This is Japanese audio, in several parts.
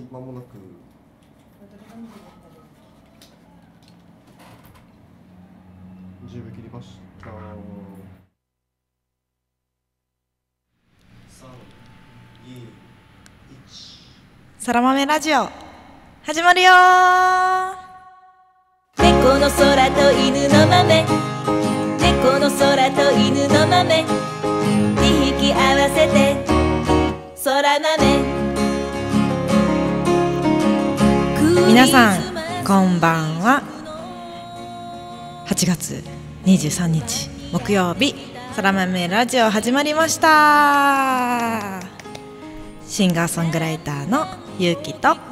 間もなく10秒切りました。3、2、1。 そら豆ラジオ始まるよー。 猫の空と犬の豆、猫の空と犬の豆、2匹合わせて空豆。 皆さんこんばんは。8月23日木曜日、そら豆ラジオ始まりました。シンガーソングライターのゆうきと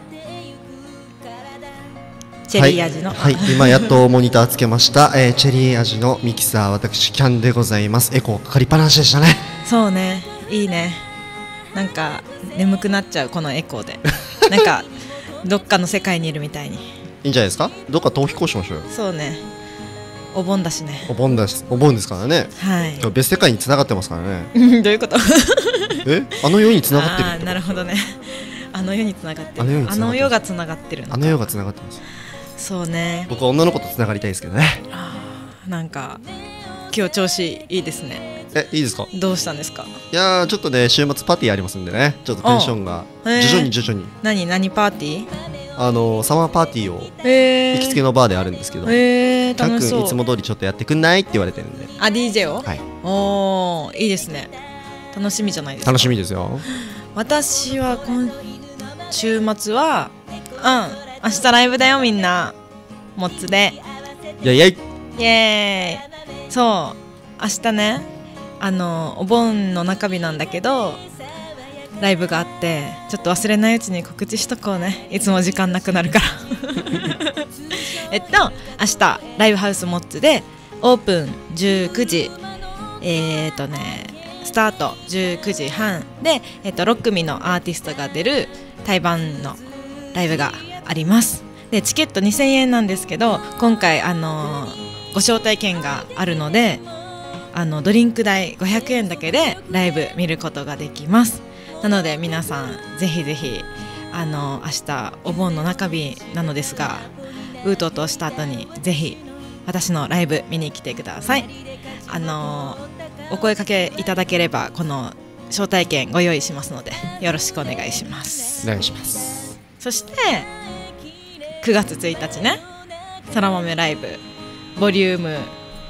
チェリー味の、 はい、今やっとモニターつけました、チェリー味のミキサー、私キャンでございます。エコーかかりっぱなしでしたね。 そうね、いいね。なんか眠くなっちゃうこのエコーでなんかどっかの世界にいるみたいに。 いいんじゃないですか。どっか逃避行しましょうよ。 そうね、お盆だしね。 お盆ですからね。 はい。 今日別世界に繋がってますからねどういうことあの世に繋がってるってこと。 なるほどね。あの世に繋がってる。ああの世に繋がってるの世が繋がってるのか。 あの世が繋がってます。 そうね。 僕は女の子と繋がりたいですけどね。 なんか今日調子いいですね。 いいですか。 どうしたんですか。 いやー、ちょっとね、週末パーティーありますんでね、ちょっとテンションが徐々に何パーティー。 サマーパーティーを行きつけのバーであるんですけど、 楽しそう。 いつも通りちょっとやってくんないって言われてるんで。 DJ を。 はい。 おー、いいですね。楽しみじゃないですか。 楽しみですよ。 私は今週末は明日ライブだよ、みんな。モッツでイエイイエイイエーイ。そう明日ね、お盆の中日なんだけどライブがあって、ちょっと忘れないうちに告知しとこうね。いつも時間なくなるから明日ライブハウスモッツでオープン19時スタート19時半で、6組のアーティストが出る対バンのライブがあります。でチケット2000円なんですけど、今回ご招待券があるので、ドリンク代500円だけでライブ見ることができます。なので皆さんぜひぜひ明日お盆の中日なのですが、ウートとした後にぜひ私のライブ見に来てください。お声かけいただければこの招待券ご用意しますので、よろしくお願いします。 お願いします。 そして9月1日ね、そら豆ライブボリューム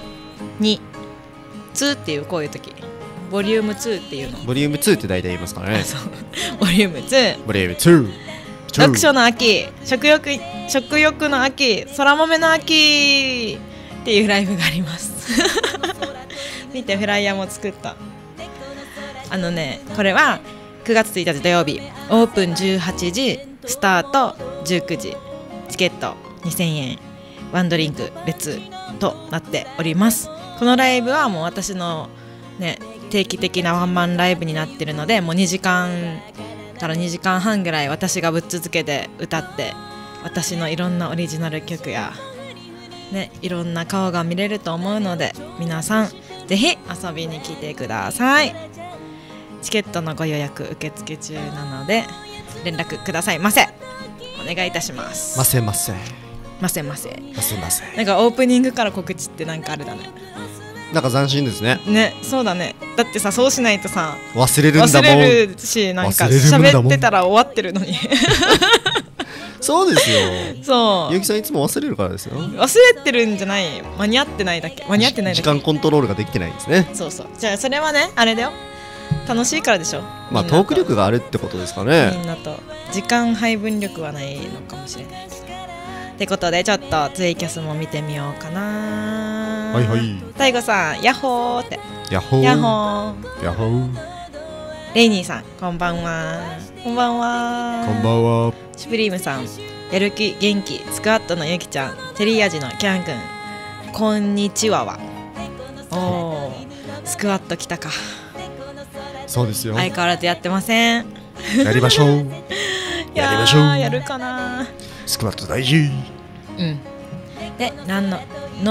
2っていう、こういう時ボリューム2っていうの。 ボリューム2って大体言いますからね。 ボリューム2、 ボリューム2、 読書の秋、食欲の秋、そら豆の秋っていうライブがあります見て、フライヤーも作った。これは9月1日土曜日、オープン18時スタート19時、チケット2000円、ワンドリンク別となっております。このライブはもう私の、ね、定期的なワンマンライブになってるので、もう2時間から2時間半ぐらい私がぶっ続けで歌って、私のいろんなオリジナル曲や、ね、いろんな顔が見れると思うので、皆さんぜひ遊びに来てください。チケットのご予約受付中なので連絡くださいませ。お願いいたします。 ませませませませませませ。 なんかオープニングから告知ってなんかあれだね。 なんか斬新ですね。 ね、そうだね。だってさ、そうしないとさ忘れるんだもん。 忘れるし、なんか喋ってたら終わってるのにそうですよ。 そう、 ゆうきさんいつも忘れるからですよ。 忘れてるんじゃない、間に合ってないだけ。 時間コントロールができてないんですね。 そうそう。じゃあそれはね、あれだよ、楽しいからでしょ。 まあトーク力があるってことですかね。 みんなと時間配分力はないのかもしれないってことで、ちょっとツイキャスも見てみようかな。 はいはい。 大悟さん、ヤッホーって。 ヤッホーヤッホー。 ヤッホー。 レイニーさん、こんばんは。こんばんは。 こんばんは。 シュプリームさん、やる気元気スクワットのゆきちゃん、チェリー味のキャンくん、こんにちは。おー、スクワット来たか。 そうですよ。 相変わらずやってません。 やりましょう。やりましょう。 やるかな。 スクワット大事。 うん。で、何の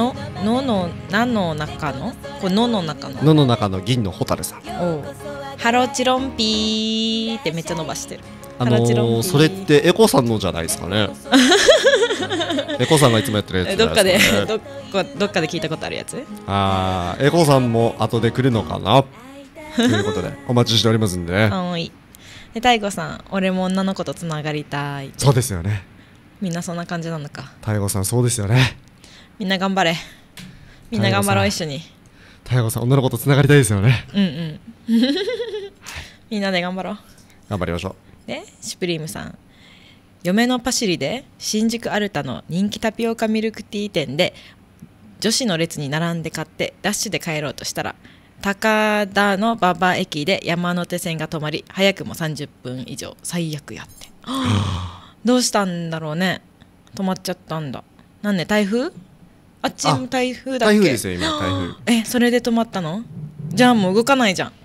中のこれの中のの中の銀のホタルさん。 おう、ハロチロンピーってめっちゃ伸ばしてる。 タラチロンピーそれってエコさんのじゃないですかね。エコさんがいつもやってるやつじゃどっかでないですかね。 どっかで聞いたことあるやつ。 エコさんも後で来るのかなということでお待ちしておりますんでね。 はい。で太鼓さん、俺も女の子とつながりたい。 そうですよね。 みんなそんな感じなのか。 太鼓さんそうですよね。 みんな頑張れ。みんな頑張ろう、一緒に。 太鼓さん女の子とつながりたいですよね。 うんうん。みんなで頑張ろう。 頑張りましょう。 でシュプリームさん、嫁のパシリで新宿アルタの人気タピオカミルクティー店で女子の列に並んで買ってダッシュで帰ろうとしたら、高田の馬場駅で山手線が止まり、早くも30分以上。最悪やって。どうしたんだろうね。止まっちゃったんだ。なんで台風？あっちも台風だっけ？ 台風ですよ今、台風。 それで止まったの？じゃあもう動かないじゃん。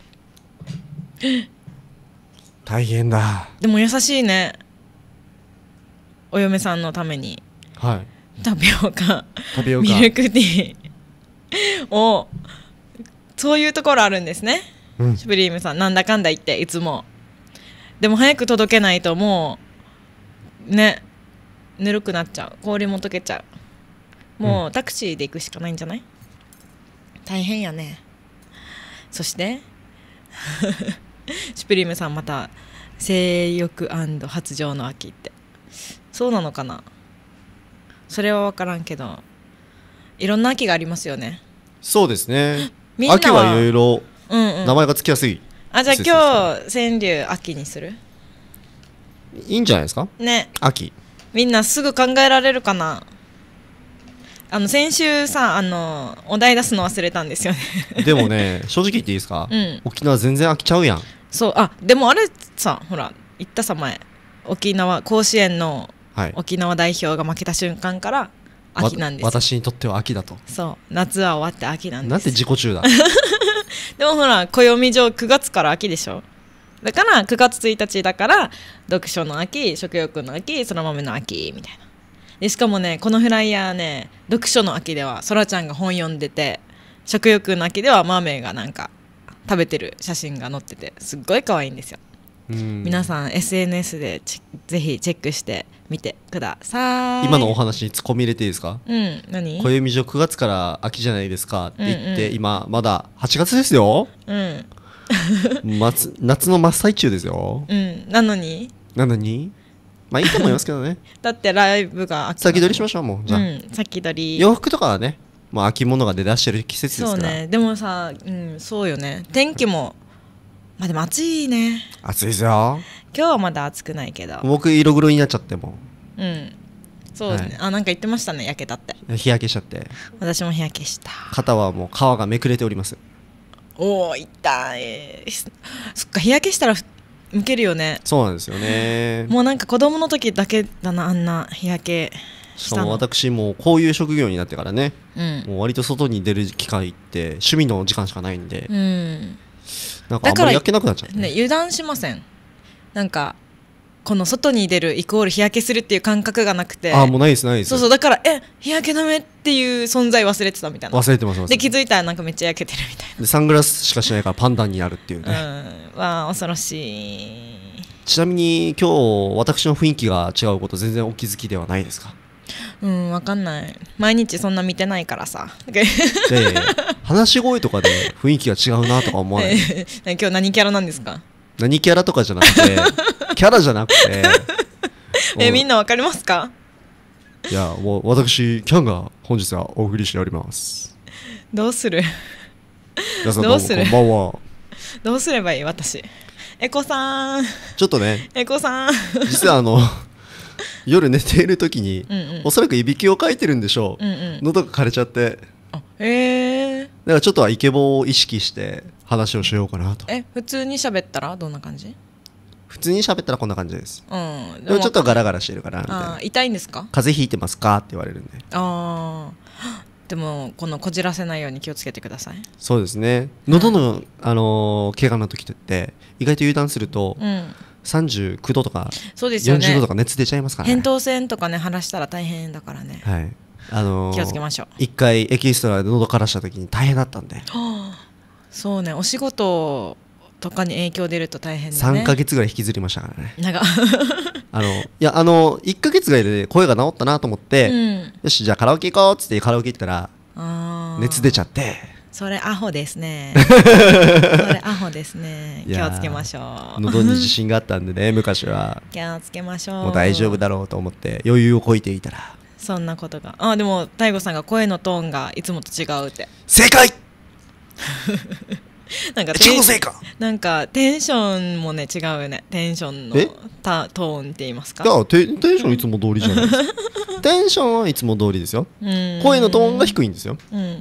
大変だ。 でも優しいね、お嫁さんのためにはい。 タピオカミミルクティーを、そういうところあるんですね、 うん、 シュプリームさん。なんだかんだ言っていつも。でも早く届けないともうね、ぬるくなっちゃう。氷も溶けちゃう。もうタクシーで行くしかないんじゃない？大変やね。そしてシュプリームさん、また性欲&発情の秋って、そうなのかな。それは分からんけど、いろんな秋がありますよね。 そうですね。 みんなは秋はいろいろうんうん、 名前がつきやすい、 あ、じゃあ今日川柳秋にする？ いいんじゃないですかね。 秋。 みんなすぐ考えられるかな。先週さ、お題出すの忘れたんですよね。 でもね、正直言っていいですか、 うん、 沖縄全然飽きちゃうやん。 そう、でもあれさ、ほら言ったさ前、沖縄甲子園の沖縄代表が負けた瞬間から秋なんですよ。 私にとっては秋だと。 そう、夏は終わって秋なんです。 なんて自己中だ。 でもほら暦上9月から秋でしょ。だから9月1日だから読書の秋、食欲の秋、そら豆の秋みたいな。でしかもね、このフライヤーね、読書の秋ではそらちゃんが本読んでて、食欲の秋ではマーメイがなんか食べてる写真が載ってて、すっごい可愛いんですよ。皆さん SNS でぜひチェックしてみてください。 今のお話に突っ込み入れていいですか？ 何？ 暦上9月から秋じゃないですかって言って、今まだ8月ですよ。夏の真っ最中ですよ。 なのにまあいいと思いますけどね。 だってライブが秋。 先取りしましょう。もうじゃあ、 先取り。 洋服とかはね、もう秋物が出だしてる季節ですから。 そうね。でもさ、そうよね。天気もでも暑いね。 暑いですよ。 今日はまだ暑くないけど、 僕色黒になっちゃってもそうね、なんか言ってましたね、焼けたって。 日焼けしちゃって。 私も日焼けした。 肩はもう皮がめくれております。 おー、痛い。そっか、日焼けしたらむけるよね。 そうなんですよね。 もうなんか子供の時だけだな、あんな日焼けしたの。 しかも私もこういう職業になってからね、もう割と外に出る機会って趣味の時間しかないんで、なんかあんまり焼けなくなっちゃうね。 油断しません？なんかこの外に出るイコール日焼けするっていう感覚がなくて。 もうないですないです。 そうだから日焼け止めっていう存在忘れてたみたいな。 忘れてます。 で気づいたらなんかめっちゃ焼けてるみたいな。 でサングラスしかしないからパンダになるっていうね。 恐ろしい。 ちなみに今日私の雰囲気が違うこと全然お気づきではないですか？ わかんない。毎日そんな見てないからさ。 で話し声とかで雰囲気が違うなとか思わない？ 今日何キャラなんですか？ 何キャラとかじゃなくてキャラじゃなくてみんなわかりますか？ いや、もう私キャンが本日はお送りしております。 どうする？ 皆さんどうもこんばんは。 どうすればいい？私エコさん、 ちょっとね、 エコさん実は夜寝ている時に、おそらくいびきをかいてるんでしょう、喉が枯れちゃって。だからちょっとはイケボを意識して話をしようかなと。 普通に喋ったらどんな感じ？ 普通に喋ったらこんな感じです。でもちょっとガラガラしてるかなみたいな。 痛いんですか？ 風邪ひいてますかって言われるんで。 でもこのこじらせないように気をつけてください。 そうですね。喉の怪我の時って意外と油断すると、39度とか40度とか熱出ちゃいますからね。 扁桃腺とかね、腫らしたら大変だからね。 はい。 気をつけましょう。 一回エキストラで喉枯らした時に大変だったんで。 そうね、お仕事とかに影響出ると大変だね。 3ヶ月ぐらい引きずりましたからね。 なんかいや1ヶ月ぐらいで声が治ったなと思って、よしじゃあカラオケ行こうっつってカラオケ行ったら熱出ちゃって。 それアホですね。それアホですね。気をつけましょう。 喉に自信があったんでね、昔は。 気をつけましょう。 もう大丈夫だろうと思って余裕をこいていたら、 そんなことが。でも大悟さんが声のトーンがいつもと違うって。 正解なんかなんかテンションもね違うよね。テンションのトーンって言いますか。 いやテンションいつも通りじゃないですか。テンションはいつも通りですよ。声のトーンが低いんですよ。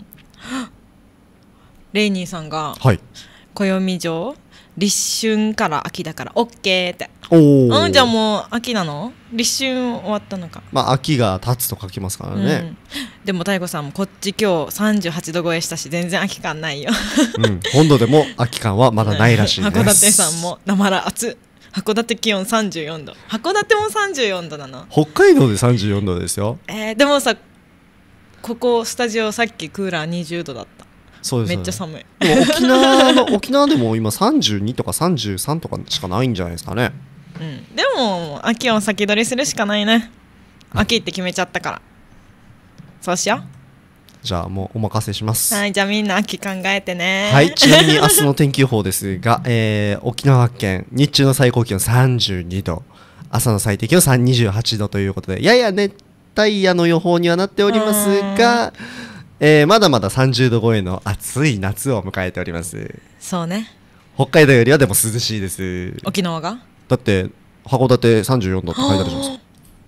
レイニーさんが、 はい、 暦上立春から秋だから OK って。じゃあもう秋なの？立春終わったのか。 まあ秋が経つと書きますからね。 でも大悟さんもこっち今日38度超えしたし全然秋感ないよ。 本土でも秋感はまだないらしいです。 函館さんもなまら暑。函館気温34度。函館も34度なの？北海道で34度ですよ。 でもさ、ここスタジオさっきクーラー20度だった。 そうですね、 めっちゃ寒い。 でも沖縄でも今32とか33とかしかないんじゃないですかね。 でも秋を先取りするしかないね。秋って決めちゃったからそうしよう。 じゃあもうお任せします。 はい、じゃあみんな秋考えてね。 はい、ちなみに明日の天気予報ですが、沖縄県日中の最高気温32度、朝の最低気温28度ということで、やや熱帯夜の予報にはなっておりますが、まだまだ30度超えの暑い夏を迎えております。 そうね。 北海道よりはでも涼しいです。 沖縄がだって函館34度って書いてあるじゃないですか。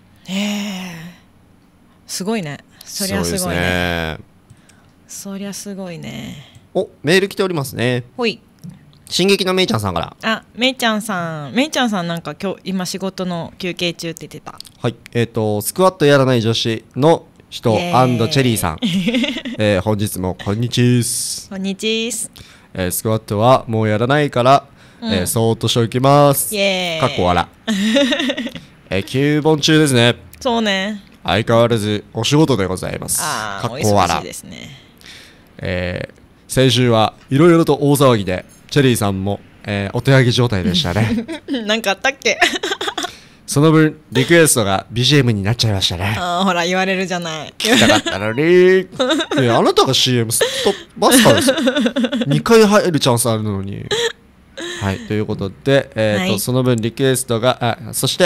すごいね。そりゃすごいね。そりゃすごいね。 メール来ておりますね。 ほい。 進撃のめいちゃんさんから。 めいちゃんさんなんか今仕事の休憩中って言ってた。 はい、スクワットやらない女子の人&チェリーさん、本日もこんにちーす。 こんにちーす。 スクワットはもうやらないから、そーっとしておきます。かっこ笑。9本中ですね。 そうね。 相変わらずお仕事でございます。かっこ笑。 ですね。 先週はいろいろと大騒ぎでチェリーさんも、お手上げ状態でしたね。 なんかあったっけ？ その分リクエストが BGM になっちゃいましたね。 ほら言われるじゃない。 聞きたかったのに。あなたが CM ストップバスターですよ。2回入るチャンスあるのに。はい、ということで、その分リクエストがそして、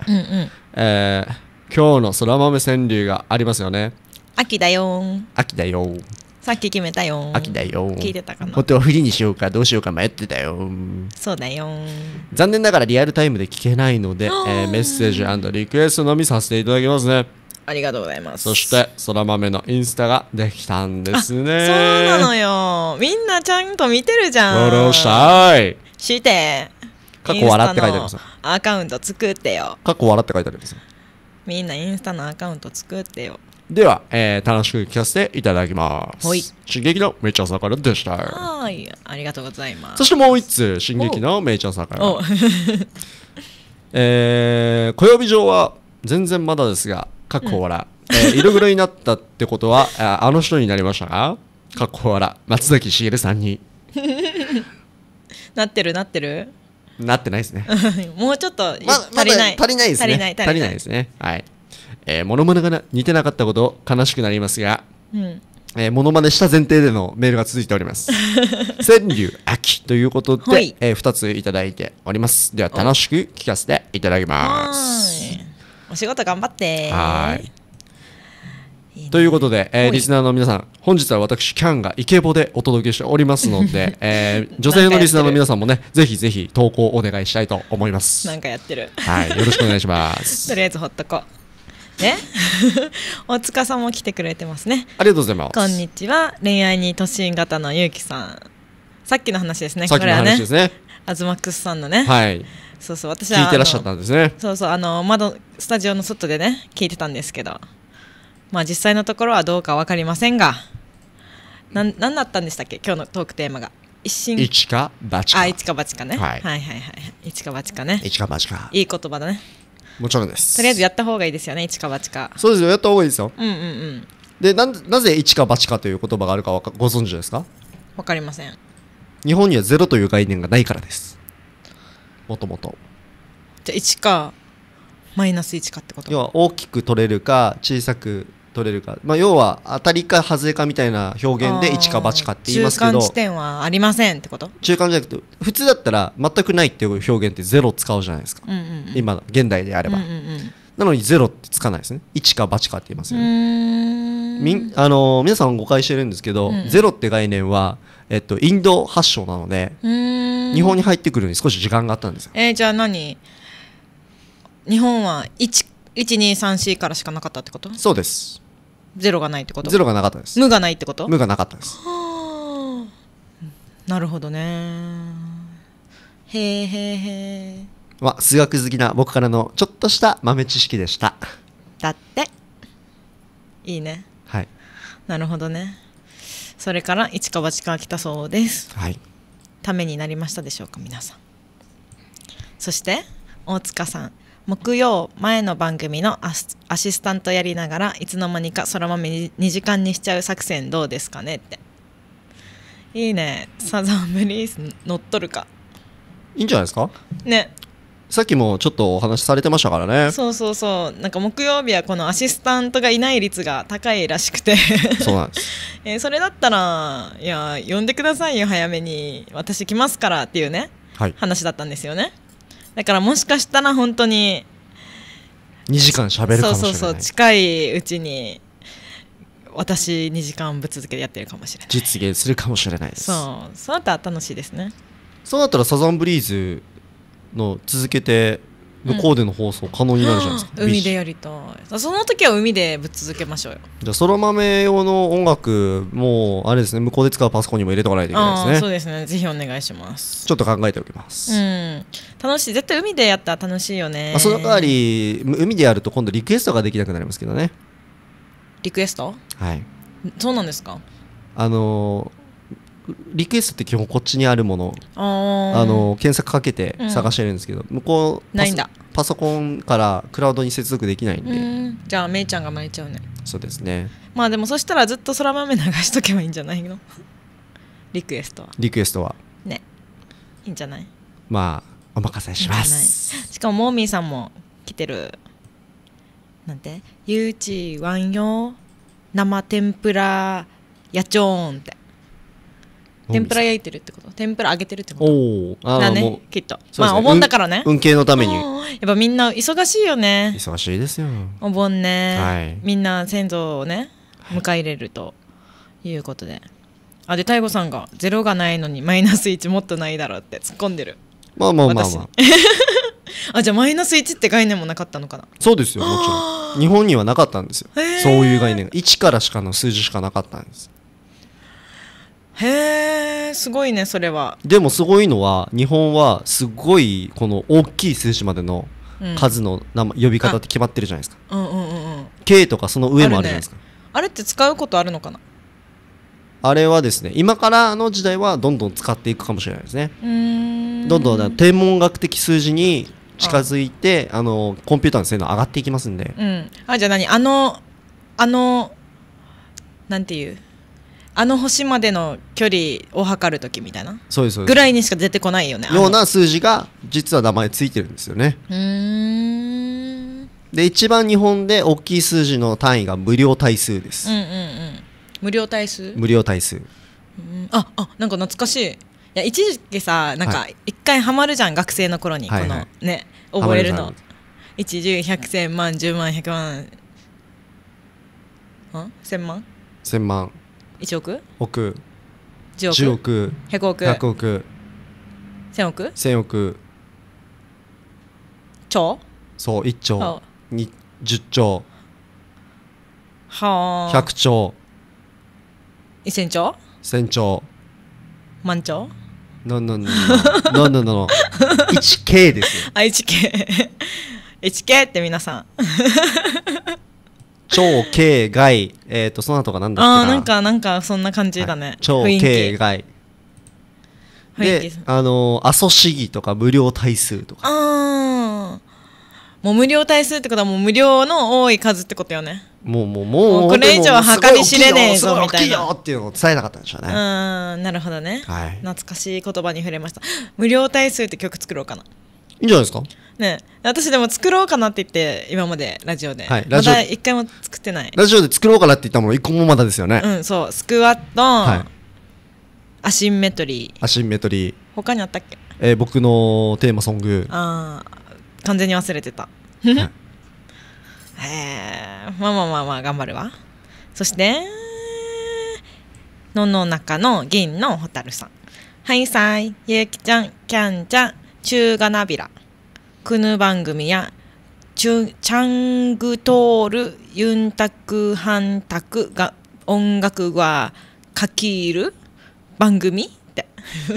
今日の空豆川柳がありますよね。 秋だよー。 秋だよー。 さっき決めたよー。 秋だよー。 聞いてたかな。 本当はフリーにしようかどうしようか迷ってたよー。 そうだよー。 残念ながらリアルタイムで聞けないので、メッセージ&リクエストのみさせていただきますね。 ありがとうございます。 そして空豆のインスタができたんですね。 そうなのよ。みんなちゃんと見てるじゃん。 フォローしたい。 して過去笑って書いてあります。 アカウント作ってよ。 過去笑って書いてあります。 みんなインスタのアカウント作ってよ。 では、楽しく聞かせていただきます。進撃のめいちゃんさんからでした。 はい、ありがとうございます。 そしてもう一つ進撃のめいちゃんさんから。暦上は全然まだですが、かっこ笑。色黒になったってことはあの人になりましたか？かっこ笑。松崎しげるさんに。 なってるなってないですね。 もうちょっと足りないですね。はい。モノマネが似てなかったこと悲しくなりますが、モノマネした前提でのメールが続いております。川柳秋ということで、2ついただいております。では楽しく聞かせていただきます。 お仕事頑張って。 ということで、リスナーの皆さん、本日は私キャンがイケボでお届けしておりますので、女性のリスナーの皆さんもね、ぜひぜひ投稿お願いしたいと思います。 なんかやってる。 はい、よろしくお願いします。 とりあえずほっとこう。ね、大塚さんも来てくれてますね。 ありがとうございます。 こんにちは。恋愛に突進型のゆうきさん。さっきの話ですね。 さっきの話ですね。 アズマックスさんのね。 はい。 そうそう、私は聞いてらっしゃったんですね。 そうそう、スタジオの外でね聞いてたんですけど、まあ実際のところはどうか分かりませんが、なんだったんでしたっけ、今日のトークテーマが。 一か八か。 一か八かね。はいはいはい。一か八かね。 一か八か。 いい言葉だね。 もちろんです。 とりあえずやった方がいいですよね、一か八か。 そうですよ、やった方がいいですよ。 で、なぜ一か八かという言葉があるかご存知ですか？ わかりません。 日本には0という概念がないからです。もともと。 じゃあ1かマイナス1かってこと？ 要は大きく取れるか小さく取れるか、要は当たりか外れかみたいな表現で1か8かって言いますけど、 中間地点はありませんってこと？ 中間じゃなくて普通だったら全くないっていう表現って0使うじゃないですか、今現代であれば、なのに0ってつかないですね。1か8かって言いますよね。皆さん誤解してるんですけど、0って概念は、インド発祥なので日本に入ってくるのに少し時間があったんですよ。 じゃあ何、日本は1234からしかなかったってこと？ そうです。 ゼロがないってこと？ ゼロがなかったです。 無がないってこと？ 無がなかったです。 なるほどね。へーへーへー。 数学好きな僕からのちょっとした豆知識でした。 だっていいね。 はい。 なるほどね。それから一か八か来たそうです。 はい。 ためになりましたでしょうか皆さん。そして大塚さん、木曜前の番組のアシスタントやりながらいつの間にかそら豆2時間にしちゃう作戦どうですかねって。いいね。サザンブリーズ乗っとるか。 いいんじゃないですかね。 さっきもちょっとお話しされてましたからね。 そうそうそう。なんか木曜日はこのアシスタントがいない率が高いらしくてそうなんです、 それだったらいや呼んでくださいよ早めに私来ますからっていうね、 はい、 話だったんですよね。だからもしかしたら本当に 2時間喋るかもしれない。 そう近いうちに私2時間ぶっ続けてやってるかもしれない。 実現するかもしれないです。 そうだったら楽しいですね。 そうだったらサザンブリーズの続けて向こうでの放送可能になるじゃないですか、 海でやりたい。その時は海でぶっ続けましょうよ。 じゃあそら豆用の音楽もあれですね、向こうで使うパソコンにも入れておかないといけないですね。 そうですね、ぜひお願いします。 ちょっと考えておきます。 楽しい。絶対海でやったら楽しいよね。 その代わり海でやると今度リクエストができなくなりますけどね。 リクエスト？ はい。 そうなんですか？ リクエストって基本こっちにあるもの検索かけて探してるんですけど、向こうないんだ。 パソコンからクラウドに接続できないんで、 じゃあめいちゃんが巻いちゃうね。 そうですね。 まあでもそしたらずっと空豆流しとけばいいんじゃないのリクエストはね、いいんじゃない？ まあお任せします。 しかもモーミーさんも来てる。なんてゆうちわんよ生天ぷらやちょーんって、天ぷら焼いてるってこと？天ぷら揚げてるってこと？だね、きっと。まあお盆だからね。 運慶のために。やっぱみんな忙しいよね。 忙しいですよ。 お盆ね、 はい、 みんな先祖をね迎え入れるということで。で太鼓さんがゼロがないのにマイナス1もっとないだろうって突っ込んでる。 まあじゃあマイナス1って概念もなかったのかな？ そうですよ、もちろん日本にはなかったんですよ、そういう概念が1からしかの数字しかなかったんです。 へー、すごいねそれは。 でもすごいのは日本はすごいこの大きい数字までの数の呼び方って決まってるじゃないですか。K とかその上もあるじゃないですか。 あれって使うことあるのかな？ あれはですね、今からの時代はどんどん使っていくかもしれないですね。どんどん天文学的数字に近づいてコンピューターの性能上がっていきますんで、 じゃあ何なんていう星までの距離を測るときみたいな、 そうですぐらいにしか出てこないよね。 ような数字が実は名前ついてるんですよね。で一番日本で大きい数字の単位が無量対数です。無量対数。なんか懐かしい。いや一時期さ、なんか一回ハマるじゃん、学生の頃に、このね覚えるの。1、10、100、1000万、10万、100万、1000万、 1000万、 1億、 億、 10 億、 100億、 100億、 1000億、 1000億、 兆、 そう1兆、10兆、 100 兆、 1000兆、 1000兆、 万兆、 No 1K ですよ。 1K って皆さん超 K 外、その後がなんだっけな。 なんかそんな感じだね。 超 K 外で、阿蘇市議とか無料対数とか。 もう無料対数ってことはもう無料の多い数ってことよね。 もうこれ以上計り知れねえぞみたいなっていうのを伝えなかったんでしょうね。 なるほどね、 はい、 懐かしい言葉に触れました。無料体数って曲作ろうかな。 いいんじゃないですかね。私でも作ろうかなって言って今までラジオで、 はい、 まだ一回も作ってない。 ラジオで作ろうかなって言ったもの一個もまだですよね。 そう、スクワット、はい、アシンメトリー他にあったっけ。 僕のテーマソング。 完全に忘れてた。はい、まあ頑張るわ。そしてのの中の銀のホタルさん、はいさい、ゆきちゃん、キャンちゃん、中がなびら、くぬ番組やチャングトールユンタクハンタクが音楽はかきる番組って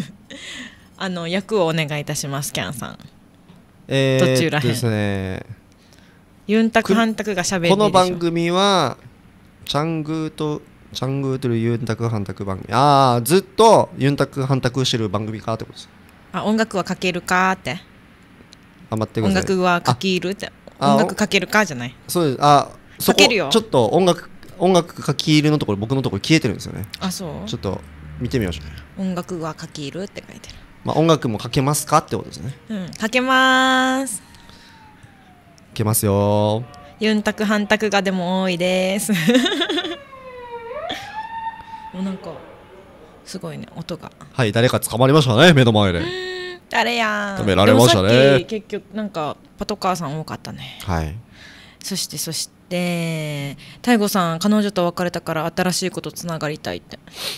役をお願いいたします。キャンさん、途中らへんですね。 ユンタクハンタクがしゃべるでしょ。 この番組はチャングーとるユンタクハンタク番組。ずっとユンタクハンタクしてる番組かってことです。 音楽はかけるかって頑張ってください。 音楽はかけるって音楽かけるかじゃない。 そうです。そこちょっと音楽かけるのところ僕のところ消えてるんですよね。 そうちょっと見てみましょう。音楽はかけるって書いてる。 音楽もかけますかってことですね。 かけまーす。かけますよ。 ユンタクハンタクがでも多いですなんかすごいね、音が。 はい、誰か捕まりましたね、目の前で。 誰や止められましたね。 でもさっき結局なんかパトカーさん多かったね。 はい。 そしてタイゴさん、彼女と別れたから新しいことつながりたいって。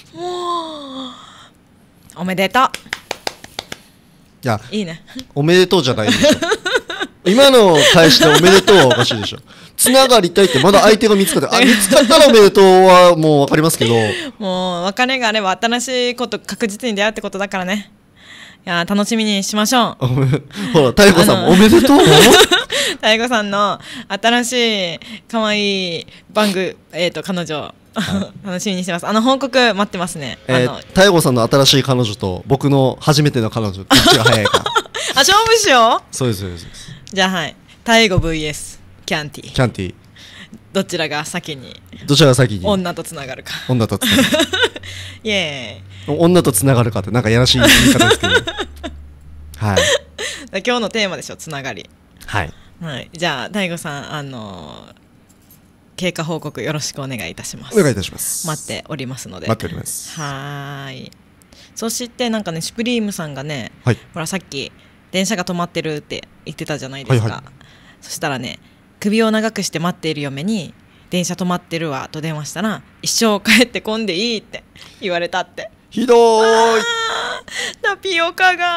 おめでとう。 いや、 いいね。 おめでとうじゃないでしょ今の返しでおめでとうはおかしいでしょ。つながりたいってまだ相手が見つかって見つかったらおめでとうはもう分かりますけど、 もう別れがあれば新しいこと確実に出会うってことだからね。いや楽しみにしましょう。 ほらタイゴさんもおめでとうタイゴさんの新しい可愛い彼女楽しみにしてます。報告待ってますね。 タイゴさんの新しい彼女と僕の初めての彼女どっちが早いか勝負しよう。 そうですじゃあはい、タイゴ vs キャンティどちらが先に女とつながるか。イエーイ。 女とつながるかってなんかやらしい言い方ですけどはい今日のテーマでしょ、つながり。 はい、 じゃあタイゴさん経過報告よろしくお願いいたします。 お願いいたします。 待っておりますので。 待っております。 はい。そしてなんかね、シュプリームさんがね、 はい、 ほらさっき電車が止まってるって言ってたじゃないですか。はいはい、そしたらね、首を長くして待っている嫁に電車止まってるわと電話したら一生帰ってこんでいいって言われたって。 ひどーい。 タピオ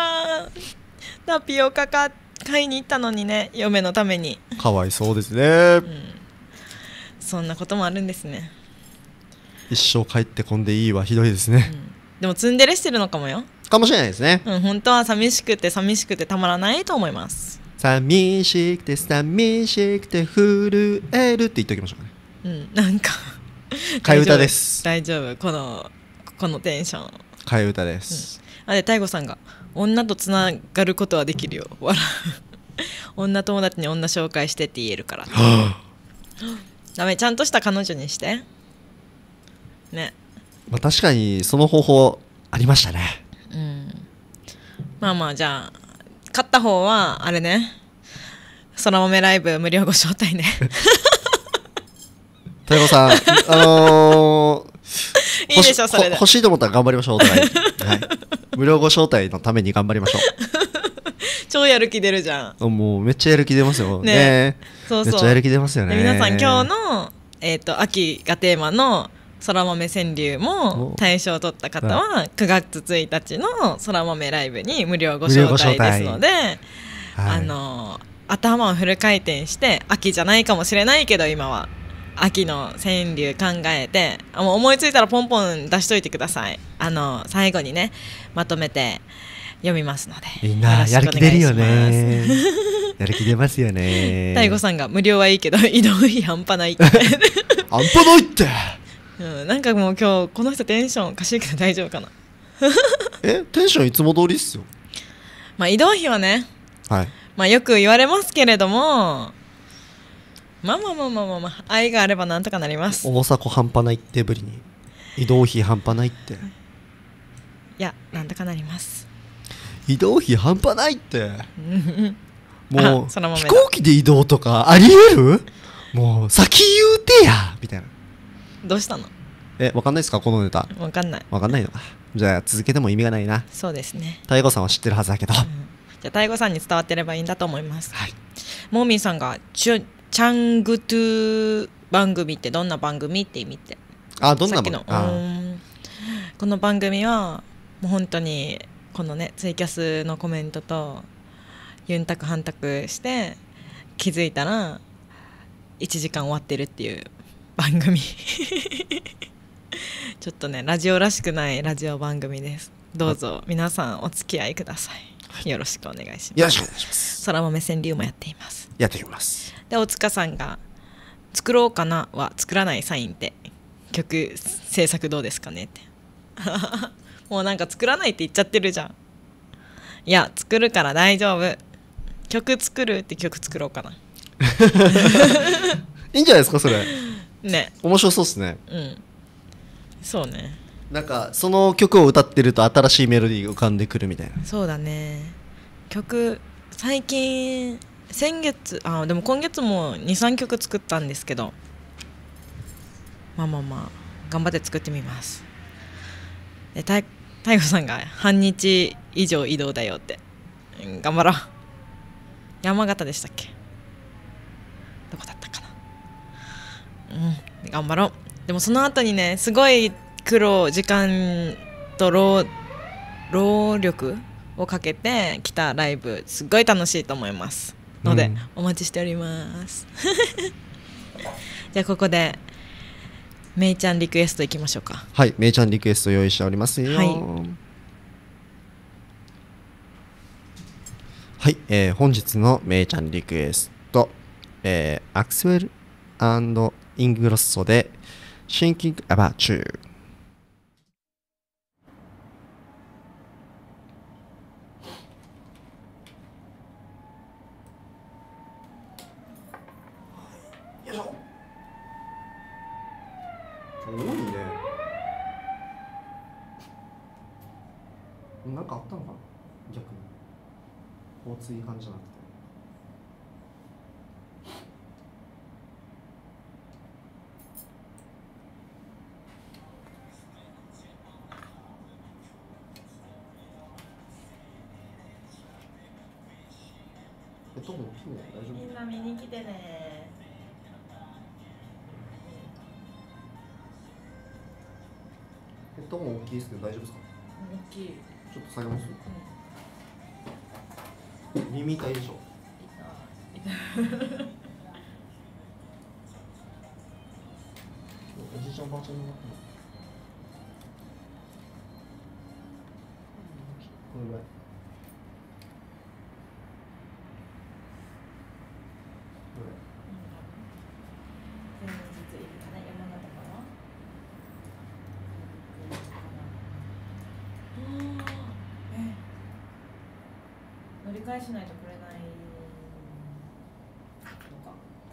カ買いに行ったのにね、嫁のために。 かわいそうですね、 そんなこともあるんですね。 一生帰ってこんでいいはひどいですね、 でもツンデレしてるのかもよ。 かもしれないですね。 本当は寂しくてたまらないと思います。 寂しくて震えるって言っておきましょうね。 なんか替え歌です。 大丈夫、このテンション替え歌です。 でタイゴさんが女とつながることはできるよ笑う女友達に女紹介してって言えるからダメ、ちゃんとした彼女にしてね。 確かにその方法ありましたね。 じゃあ勝った方はあれね、そら豆ライブ無料ご招待ねタイゴさんいいでしょ、それで欲しいと思ったら頑張りましょうお互い、無料ご招待のために頑張りましょう超やる気出るじゃん。 もうめっちゃやる気出ますよね。めっちゃやる気出ますよね。 皆さん今日の、秋がテーマのそら豆川柳も大賞を取った方は9月1日のそら豆ライブに無料ご招待ですので、頭をフル回転して秋じゃないかもしれないけど今は秋の川柳考えてもう思いついたらポンポン出しといてください。最後にねまとめて読みますので。 みんなやる気出るよねやる気出ますよね。 大悟さんが無料はいいけど移動費半端ないって半端ないってなんかもう今日この人テンションおかしいけど大丈夫かなテンションいつも通りっすよ。 移動費はね、よく言われますけれどもまあまあまあまあまあまあ、愛があればなんとかなります。 大阪半端ないってぶりに移動費半端ないって。いや、なんとかなります。 移動費半端ないってもう飛行機で移動とかありえる？もう先言うてやみたいな。 どうしたの？ わかんないですかこのネタ。 わかんない。 わかんないのか。じゃあ続けても意味がないな。 そうですね。 太鼓さんは知ってるはずだけど、 じゃあ太鼓さんに伝わってればいいんだと思います。 はい。 モーミンさんがチャングトゥ番組ってどんな番組って意味って。 どんな番組？ この番組はもう本当にこのねツイキャスのコメントとユンタクハンタクして気づいたら1時間終わってるっていう番組ちょっとねラジオらしくないラジオ番組です。どうぞ皆さんお付き合いください。よろしくお願いします。 よろしくお願いします。 空豆川柳もやっています。 やっていきます。 で大塚さんが作ろうかなは作らないサインって曲制作どうですかねってもうなんか作らないって言っちゃってるじゃん。いや作るから大丈夫。曲作るって曲作ろうかな。 いいんじゃないですかそれ。 ね。 面白そうですね。 うん。そうね。 なんかその曲を歌ってると新しいメロディーが浮かんでくるみたいな。 そうだね。曲最近先月でも今月も 2,3 曲作ったんですけど、まあ頑張って作ってみます。で太鼓さんが半日以上移動だよって、頑張ろう。山形でしたっけ？どこだったかな。頑張ろう。でもその後にねすごい時間と労力をかけて来たライブすっごい楽しいと思いますので、お待ちしておりますじゃあここでめいちゃんリクエストいきましょうか。 はい、めいちゃんリクエスト用意しておりますよ。はい、本日のめいちゃんリクエスト、アクセル&イングロッソで Thinking About You。多いね。なんかあったのかな逆に。交通違反じゃなくて。大丈夫？ みんな見に来てね。 ヘッドホン大きいですけど大丈夫ですか？ 大きい。 ちょっと下げます？耳痛いでしょ？おじいちゃんおばあちゃんになってる。これぐらい。 乗り換えしないと来れないとか。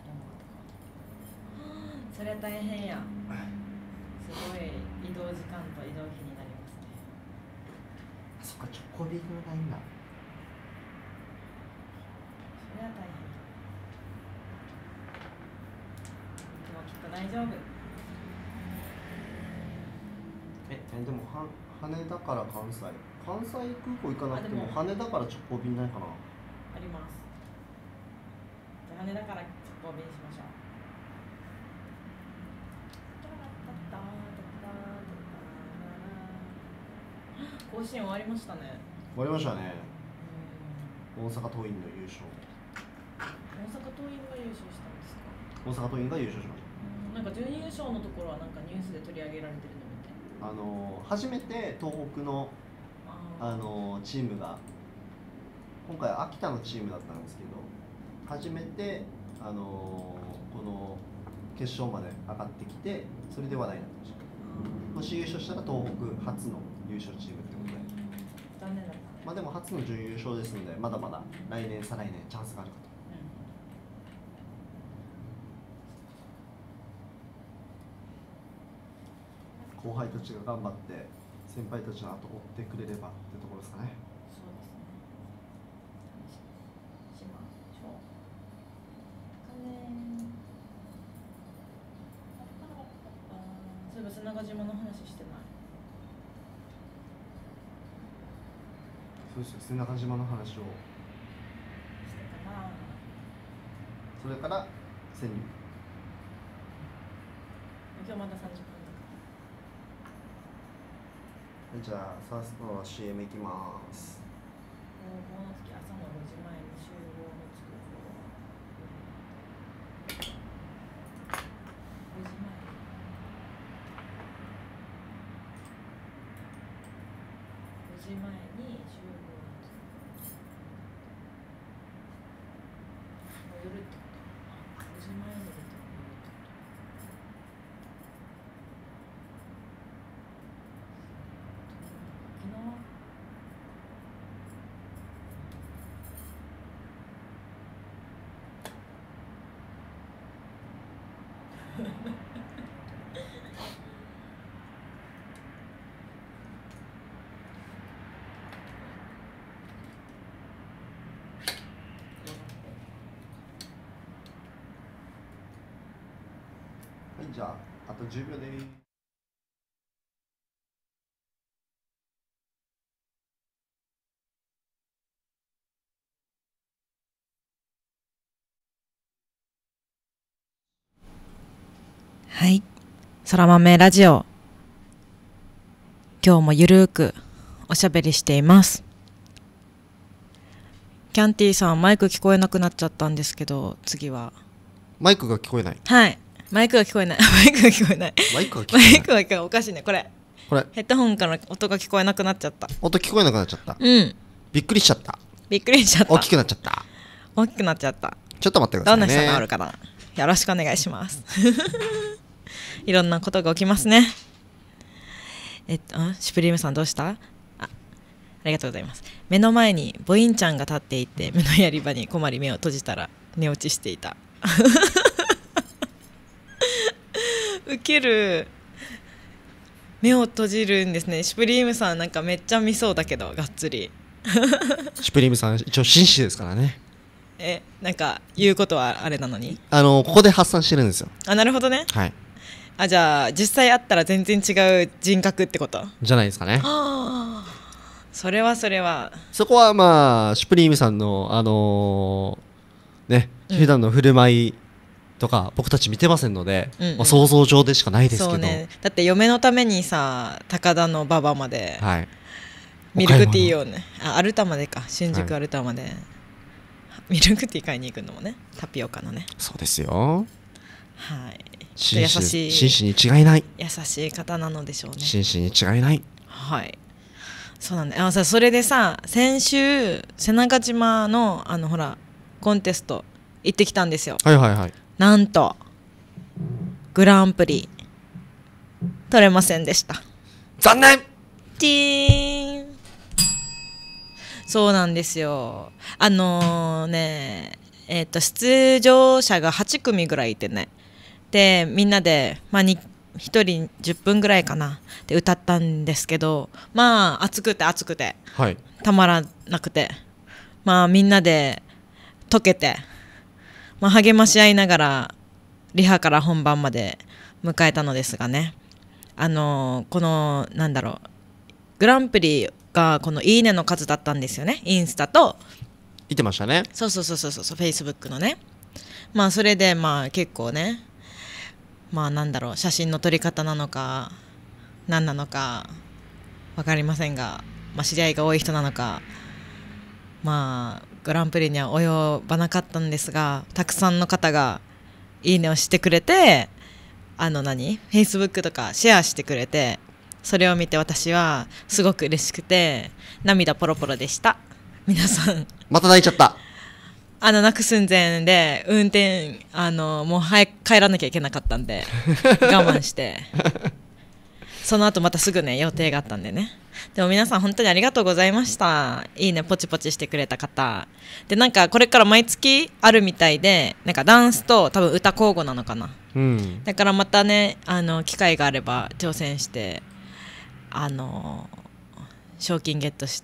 そりゃ大変や。すごい移動時間と移動費になりますね。 そっか、チョコビがないんだ。 そりゃ大変。でもきっと大丈夫。 でも羽田から関西空港行かなくても羽田から直行便ないかな。 あります。じゃあ羽田から直行便しましょう。甲子園終わりましたね。 終わりましたね。大阪桐蔭の優勝。 大阪桐蔭が優勝したんですか？ 大阪桐蔭が優勝しました。 なんか準優勝のところはなんかニュースで取り上げられてるのみたいな。 初めて東北のチームが、今回秋田のチームだったんですけど、初めてこの決勝まで上がってきて、それで話題になってました。もし優勝したら東北初の優勝チームってことで、 残念だった。 まあでも初の準優勝ですので、まだまだ来年再来年チャンスがあるかと。 後輩たちが頑張って先輩たちの後を追ってくれればってところですかね。 そうですね。しましょう。そういえば瀬長島の話してない。 そうですよ、瀬長島の話をしてたな。 それから潜入。 今日まだ30分だから。 じゃあファーストは CM いきます。 もうこの時朝の5時前に集合のつく頃は5時前。5時前に集合のつく。もう夜ってこと。5時前に出てくる。 はい、じゃああと10秒です。 はい、そら豆ラジオ、今日もゆるーくおしゃべりしています。キャンティーさん、マイク聞こえなくなっちゃったんですけど、次はマイクが聞こえない。 はい、マイクが聞こえない。マイクが聞こえない。 マイクが聞こえない。 マイクが聞こえない。おかしいね、これヘッドホンから音が聞こえなくなっちゃった。 音聞こえなくなっちゃった。 うん、 びっくりしちゃった。 びっくりしちゃった。 大きくなっちゃった。 大きくなっちゃった。 ちょっと待ってくださいね。 どんな人がおるかな。よろしくお願いしますいろんなことが起きますね。シュプリームさんどうした？ありがとうございます。目の前にボインちゃんが立っていて、目のやり場にこまり目を閉じたら寝落ちしていたウケる。目を閉じるんですね。シュプリームさんなんかめっちゃ見そうだけど、がっつりシュプリームさん一応紳士ですからね。 なんか言うことはあれなのに、 ここで発散してるんですよ。 あ、なるほどね。 はい。 じゃあ実際会ったら全然違う人格ってことじゃないですかね。 それはそこはまあシュプリームさんの普段の振る舞いとか僕たち見てませんので、想像上でしかないですけど。そうね、 だって嫁のためにさ、高田の馬場まで、 はい、 ミルクティーをね、アルタまでか、新宿アルタまで、はい、ミルクティー買いに行くのもね、タピオカのね。 そうですよ。 はい。 紳士に違いない。 優しい方なのでしょうね。 紳士に違いない。 はい。そうなんだ。それでさ、先週瀬長島のほらコンテスト行ってきたんですよ。 はいはいはい。 なんとグランプリ取れませんでした。 残念。 チーン。そうなんですよ。出場者が8組ぐらいいてね。でみんなで、1人10分ぐらいかなで歌ったんですけど、暑くて、はい、たまらなくて、みんなで溶けて、励まし合いながらリハから本番まで迎えたのですがね、このグランプリがこのいいねの数だったんですよね。インスタと見てましたね。 そうフェイスブックのね。それで結構ね、写真の撮り方なのか何なのか分かりませんが、知り合いが多い人なのか、グランプリには及ばなかったんですが、たくさんの方がいいねをしてくれて、フェイスブックとかシェアしてくれて、それを見て私はすごく嬉しくて涙ポロポロでした。皆さんまた泣いちゃった。 泣く寸前で運転もう早く帰らなきゃいけなかったんで我慢してその後またすぐね予定があったんでね。でも皆さん本当にありがとうございました。いいねポチポチしてくれた方で、これから毎月あるみたいで、ダンスと多分歌交互なのかな、 うん、 だからまたね機会があれば挑戦して賞金ゲットして、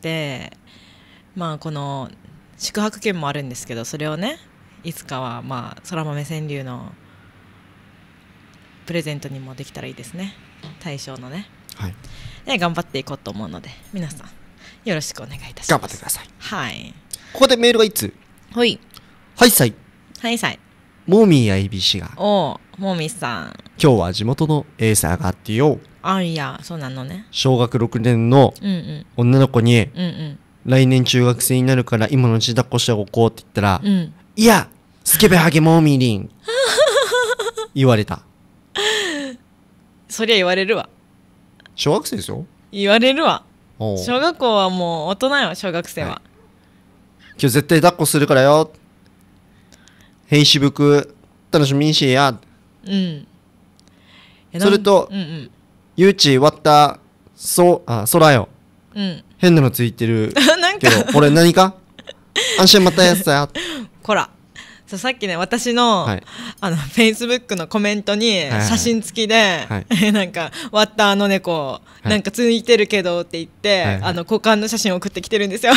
まあこの宿泊券もあるんですけど、それをねいつかはまあ空豆川柳のプレゼントにもできたらいいですね。大賞のね、 はい、 で頑張っていこうと思うので、皆さんよろしくお願いいたします。 頑張ってください。 はい。 ここでメールが1通。 ほい。 はいさい。 はいさい。 モーミー IB が、 おー、モーミーさん、 今日は地元のエーサーがあってよ。 あ、いや、そうなのね。 小学6年の女の子に、 うんうん、 来年中学生になるから今のうち抱っこしておこうって言ったら、 うん、 いやスケベハゲモーミーリン言われた。 そりゃ言われるわ。 小学生ですよ。 言われるわ。小学校はもう大人よ、小学生は、はい、 今日絶対抱っこするからよ。ヘイシブク楽しみにしや。 うん。 それと、 うんうん、 ゆうち割った空よ、 うん、 変なのついてるなんけどこれ何か安心またやつだよ。 こらさっきね私の、 はい、 フェイスブックのコメントに写真付きで、はいはい、なんか割った猫、はい、なんかついてるけどって言って、はいはい、交換の写真を送ってきてるんですよ。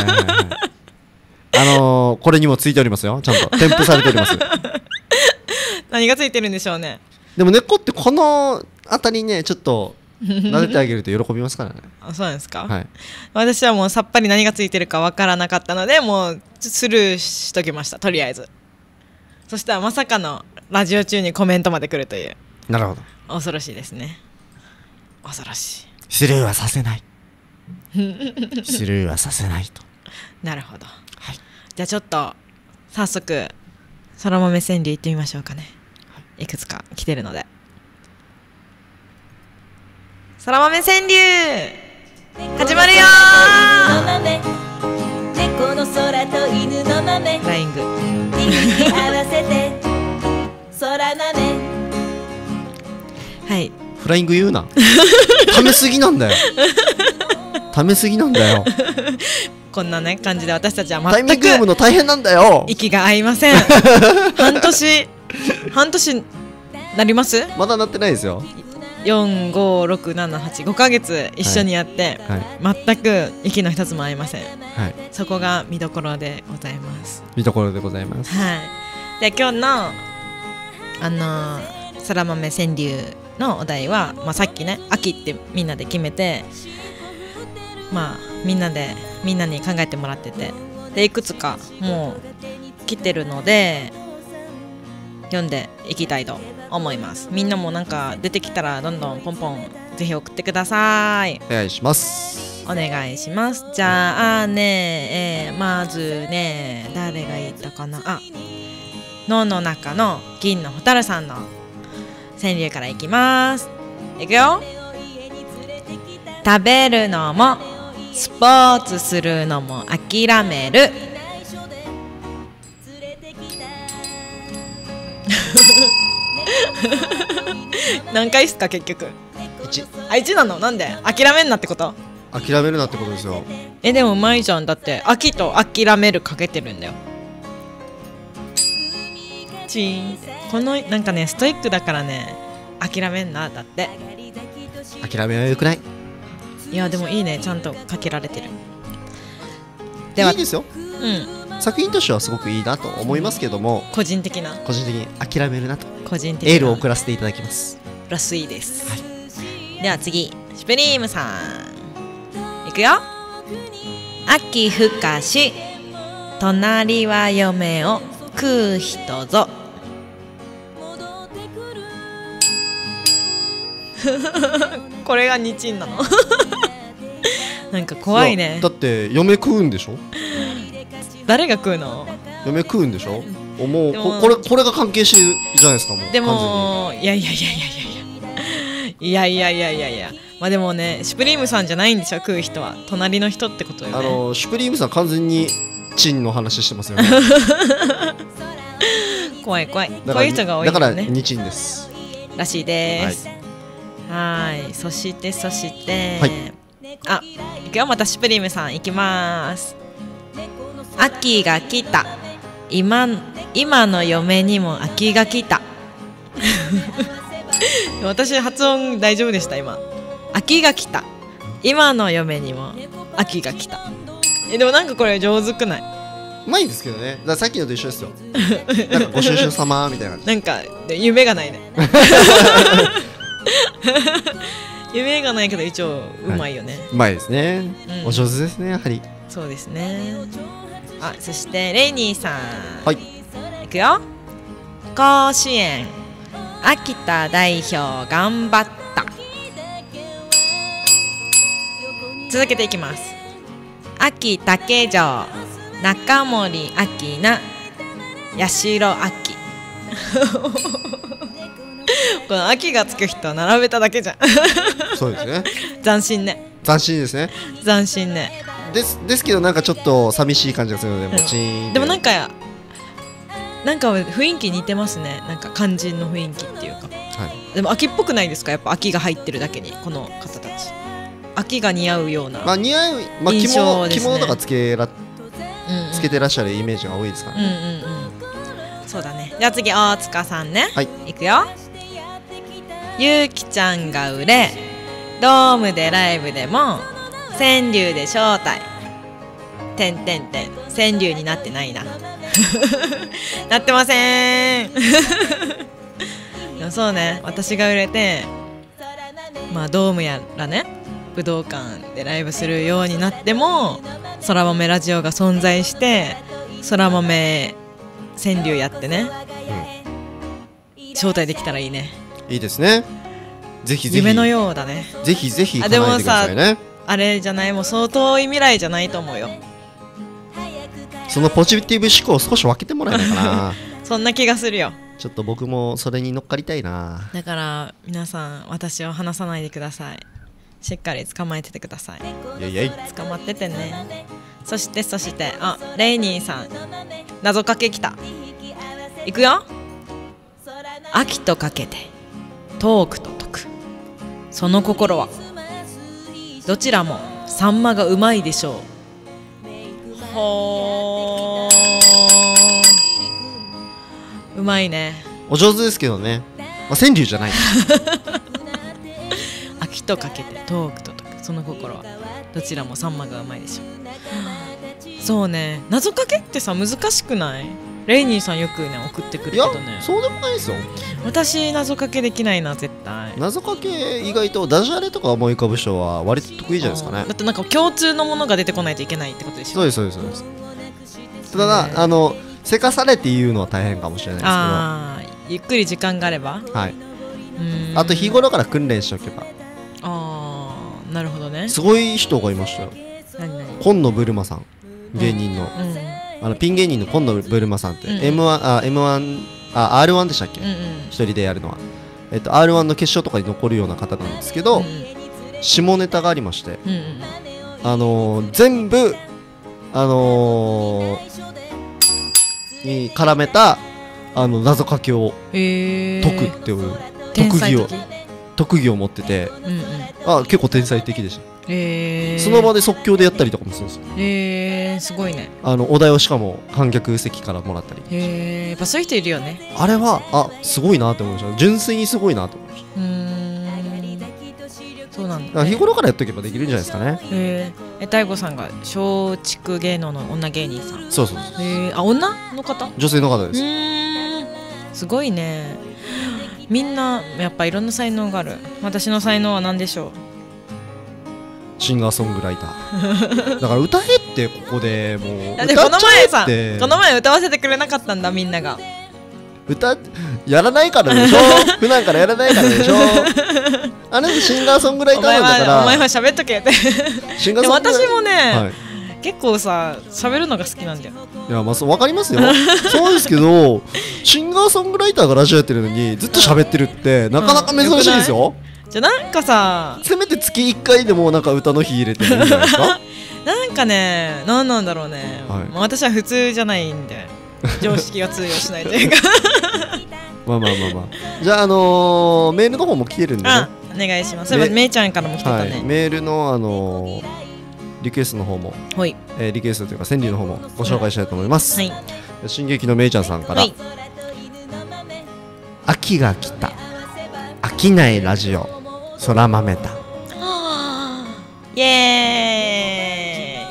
これにもついておりますよ。ちゃんと添付されております。 何がついてるんでしょうね。 でも猫ってこのあたりねちょっと撫でてあげると喜びますからね。 あ、そうなんですか、 はい、 私はもうさっぱり何がついてるかわからなかったのでもうスルーしときました、とりあえず。そしたらまさかのラジオ中にコメントまで来るという。 なるほど。 恐ろしいですね。恐ろしい。 スルーはさせない。スルーはさせないと。 なるほど、 はい、 じゃあちょっと早速空豆川柳いってみましょうかね。いくつか来てるので。空豆川柳始まるよー。猫の空と犬の豆、 フライング 2匹合わせて空豆。 はい、 フライング言うな。ためすぎなんだよ。ためすぎなんだよ。 こんなね感じで私たちはタイミング読むの大変なんだよ。 息が合いません。半年なります？ まだなってないですよ。 4、5、6、7、8、5ヶ月一緒にやって、はい、全く息の一つも合いません、はい、そこが見どころでございます。 見どころでございます。 はい。で今日の空豆川柳のお題は、まあ、さっきね秋ってみんなで決めて、まあみんなに考えてもらってて、でいくつかもう来てるので読んでいきたいと思います。みんなもなんか出てきたらどんどんポンポンぜひ送ってください。 お願いします。 お願いします。じゃあね、まずね誰が言ったかな。野の中の銀の蛍さんの川柳からいきます。いくよ。食べるのもスポーツするのも諦める。何回っすか結局。1なの。なんで諦めんなってこと？ 諦めるなってことですよ。 でもうまいじゃん。だって秋と諦めるかけてるんだよ。チーン。このなんかねストイックだからね諦めんなだって。 諦めはよくない。 いやでもいいね、ちゃんとかけられてる。ではいいですよ、作品としてはすごくいいなと思いますけども、 個人的に諦めるなと個人的なエールを送らせていただきます。 プラスいいです、はい、では次シュプリームさんいくよ。秋ふかし隣は嫁を食う人ぞ。これが日珍なの。なんか怖いね。 だって嫁食うんでしょ。 誰が食うの？ 嫁食うんでしょ。もうこれが関係してるじゃないですか。もうでもいやまあでもねシュプリームさんじゃないんでしょ、食う人は隣の人ってことよね。 シュプリームさん完全にチンの話してますよね。 怖いこういう人が多いよね。 だから日珍ですらしいです。はい、そして、はい、いくよ。またシュプリームさんいきます。秋が来た、今の嫁にも秋が来た。 私発音大丈夫でした今。秋が来た、今の嫁にも秋が来た。でもなんかこれ上手くない？ うまいんですけどね。だからさっきのと一緒ですよ。なんかご愁傷様みたいな。 なんか夢がないね。夢がないけど一応うまいよね。 うまいですね。 うんお上手ですね、やはり。 そうですね。あ、そしてレイニーさん。 はい。 いくよ。甲子園秋田代表頑張った。続けていきます。秋竹城中森明菜八代亜紀。この秋がつく人は並べただけじゃん。 そうですね。 斬新ね。 斬新ですね。 斬新ね。 ですけどなんかちょっと寂しい感じがするので、もちーん。 でもなんか雰囲気似てますね。なんか肝心の雰囲気っていうか。 はい。 でも秋っぽくないですか？やっぱ秋が入ってるだけにこの方たち。秋が似合うような。 まあ似合う、まあ印象ですね。 着物とかつけてらっしゃるイメージが多いですからね。 そうだね。じゃあ次大塚さんね。 はい。 いくよ。ゆうきちゃんが売れ、ドームでライブでも川柳で招待。川柳になってないな。なってません。でもそうね、私が売れて、まあドームやらね、武道館でライブするようになっても、そら豆ラジオが存在して、そら豆川柳やってね、招待できたらいいね。 いいですね。ぜひぜひ。 夢のようだね。 ぜひぜひ叶えてくださいね。 あれじゃない、もう相当遠い未来じゃないと思うよ。 そのポジティブ思考を少し分けてもらえないかな。 そんな気がするよ。 ちょっと僕もそれに乗っかりたいな。 だから皆さん、私を離さないでください。しっかり捕まえててください。 いやいやい。 捕まっててね。そしてあ、レイニーさん謎かけきた。いくよ。秋とかけてトークと解く、その心はどちらもサンマがうまいでしょう。ほー、うまいね。 お上手ですけどね。まあ、川柳じゃない。 秋とかけてトークと解く、その心はどちらもサンマがうまいでしょう。そうね、謎かけってさ難しくない？レイニーさんよくね送ってくるけどね。 いや、そうでもないですよ。 私謎かけできないな、絶対。 謎かけ意外とダジャレとか思い浮かぶ人は割と得意じゃないですかね。 だってなんか共通のものが出てこないといけないってことでしょ。 そうですそうですそうです。ただせかされて言うのは大変かもしれないですけど、 ああ、ゆっくり時間があれば。 はい。あと日頃から訓練しておけば。 ああ、なるほどね。 すごい人がいましたよ。 何？ 今野ブルマさん、芸人の、ピン芸人の今野ブルマさんって、R1 でしたっけ？一人でやるのは、R1 の決勝とかに残るような方なんですけど、下ネタがありまして、全部に絡めた謎かけを解くっていう特技を持ってて、結構天才的でした。その場で即興でやったりとかもするんですよ。 すごいね。 お題をしかも観客席からもらったり。 やっぱそういう人いるよね。 あれはすごいなって思いました。純粋にすごいなって思いました。 そうなんだ、ね。 だから日頃からやっとけばできるんじゃないですかね。 大悟さんが松竹芸能の女芸人さん。 そうそうそう。 女の方？ 女性の方です。 すごいね。みんなやっぱいろんな才能がある。私の才能は何でしょう？ シンガーソングライター。だから歌えってここでもうだってこの前歌わせてくれなかったんだ、みんなが。 やらないからでしょ。普段からやらないからでしょ。あれシンガーソングライターなんだから。 お前は喋っとけって。 シンガーソングライター。 私もね、結構さ喋るのが好きなんだよ。 いや、まあ分かりますよ。そうですけど、シンガーソングライターがラジオやってるのにずっと喋ってるってなかなか珍しいですよ。 じゃあなんかさ、 せめて月1回でもなんか歌の日入れてもいいんじゃないですか。 なんかね、何なんだろうね、私は普通じゃないんで常識が通用しないというか。 まあじゃあメールの方も来てるんでね、 お願いします。そういえばめいちゃんからも来てたね。 メールのリクエストの方も、リクエストというか川柳の方もご紹介したいと思います。進撃のめいちゃんさんから、 秋が来た飽きないラジオ空豆た。 イエ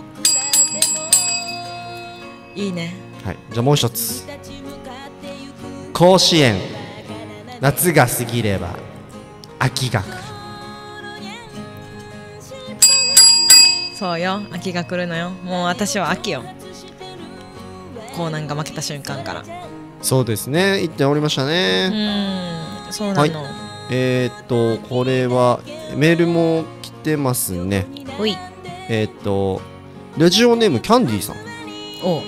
ーイ。いいね。 はい、じゃあもう一つ。甲子園夏が過ぎれば秋が来る。 そうよ、秋が来るのよ。もう私は秋よ。コーナンが負けた瞬間から。 そうですね、言っておりましたね。 そうなの。 これはメールも来てますね。 おい。 ラジオネームキャンディーさん。 お。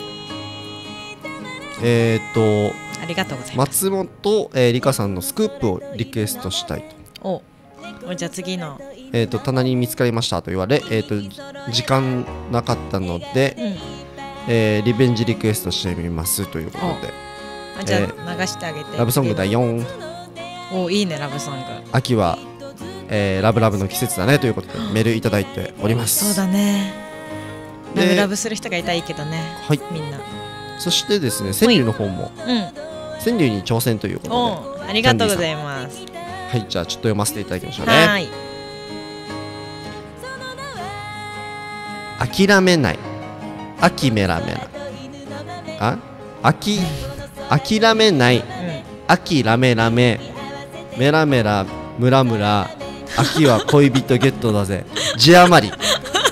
ありがとうございます。 松本理香さんのスクープをリクエストしたいと。 じゃあ次の。 棚に見つかりましたと言われ、時間なかったので、リベンジリクエストしてみますということで。 じゃあ流してあげて。 ラブソングだ4。 いいね、ラブソング。 秋は、ラブラブの季節だねということでメールいただいております。 そうだね。ラブラブする人がいたらいいけどね。 はい。 みんな。 そしてですね、川柳の方も、川柳に挑戦ということで。 ありがとうございます。 はい、じゃあちょっと読ませていただきましょうね。 はい。 諦めない秋メラメラ。諦めない秋ラメラメメラメラムラムラ秋は恋人ゲットだぜ字余り。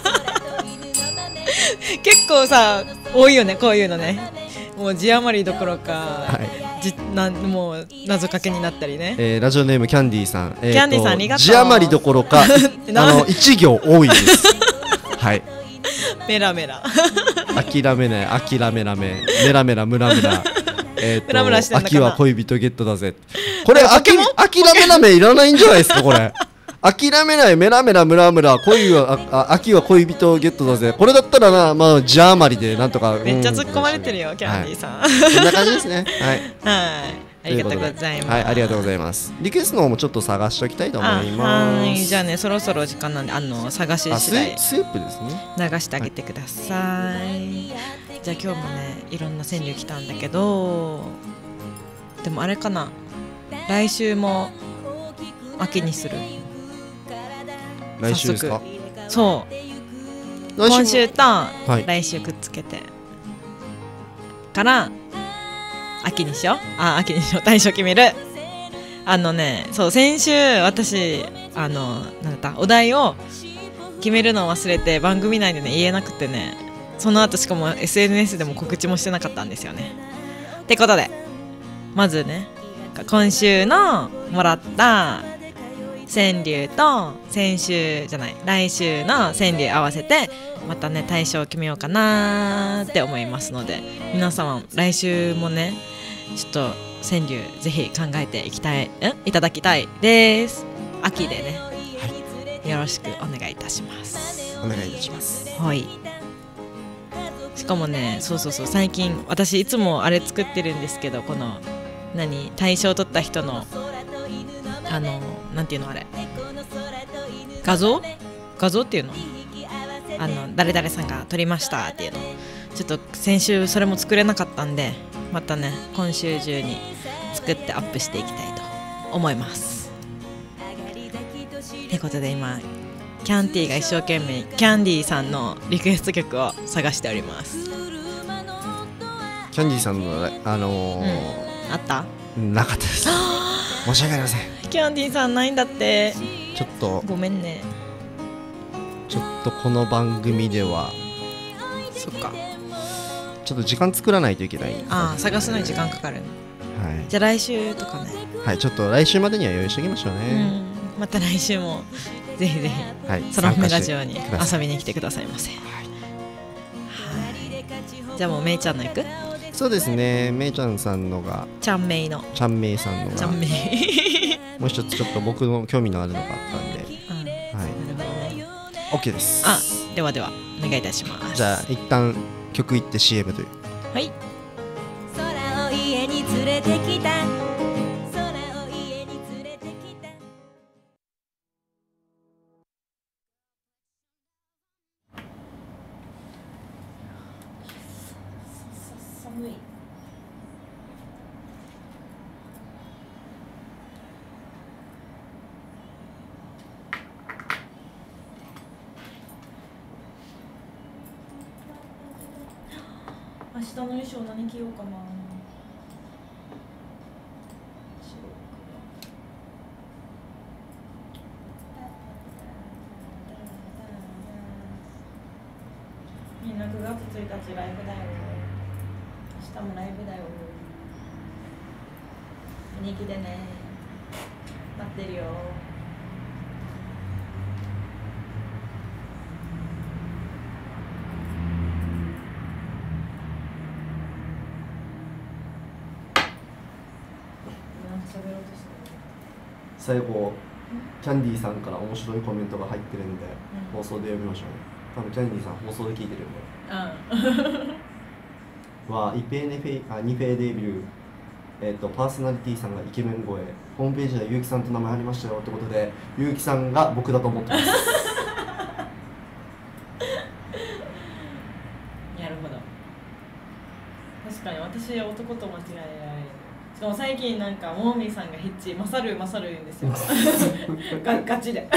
結構さ多いよね、こういうのね。もう字余りどころか、もう謎かけになったりね。 ラジオネームキャンディーさん、 キャンディーさんありがとう。 字余りどころか一行多いです。はい。 メラメラ。 諦めない諦めらめメラメラムラムラ秋は恋人ゲットだぜ。これ諦めらめいらないんじゃないですか。これ諦めないメラメラムラムラ秋は恋人ゲットだぜ。これだったらな、まあ字余りでなんとか。 めっちゃ突っ込まれてるよ、キャンディーさん。 そんな感じですね。 はい。ありがとうございます。 はい、ありがとうございます。リクエストの方もちょっと探しておきたいと思います。 はい、じゃあね、そろそろ時間なんで探し次第スープですね。 流してあげてください。じゃあ今日もね、いろんな川柳来たんだけど、でもあれかな、来週も秋にする。 来週ですか？ そう。今週と来週くっつけてから秋にしよう。秋にしよう。対象決める。そう先週私なんだお題を決めるのを忘れて番組内でね言えなくてね、その後しかも SNS でも告知もしてなかったんですよね。ってことでまずね、今週のもらった川柳と来週の川柳合わせてまたね対象を決めようかなって思いますので、皆様来週もねちょっと川柳ぜひ考えていただきたいです。秋でね、よろしくお願いいたします。 お願いいたします。 はい。しかもね、そう最近私いつもあれ作ってるんですけど、この大賞を取った人のなんていうのあれ、画像っていうの、誰々さんが撮りましたっていうの、ちょっと先週それも作れなかったんで、またね今週中に作ってアップしていきたいと思います。ってことで今キャンティーが一生懸命キャンディーさんのリクエスト曲を探しております。 キャンディーさんのあった？ なかったです。申し訳ありません。 キャンディーさんないんだって。 ちょっとごめんね。 ちょっとこの番組ではそっか、 ちょっと時間作らないといけない。 探すのに時間かかる。 はい。 じゃあ来週とかね。 はい、ちょっと来週までには用意しておきましょうね。 また来週もぜひぜひ空豆ラジオに遊びに来てくださいませ。はい。じゃあもうめいちゃんの行く？ そうですね、めいちゃんさんのがちゃんめいのちゃんめいさんのがちゃんめいもう一つちょっと僕の興味のあるのがあったんで、はい、OK です。 ではお願いいたします。 じゃあ一旦曲いって CM という。 はい。 空を家に連れてきた。寒い。 明日の衣装何着ようかな。みんな9月1日ライブだよ。明日もライブだよ。見に来てね。待ってるよ。 最後キャンディーさんから面白いコメントが入ってるんで、放送で読みましょうね。多分キャンディーさん放送で聞いてるんで。はイペーネフェニフェーデービル、パーソナリティさんがイケメン声、ホームページでゆうきさんと名前ありましたよってことで、ゆうきさんが僕だと思ってます。 なるほど。確かに私は男と間違えられる。しかも最近なんかモーミーさんがヒッチマサル言うんですよ。ガチで。こ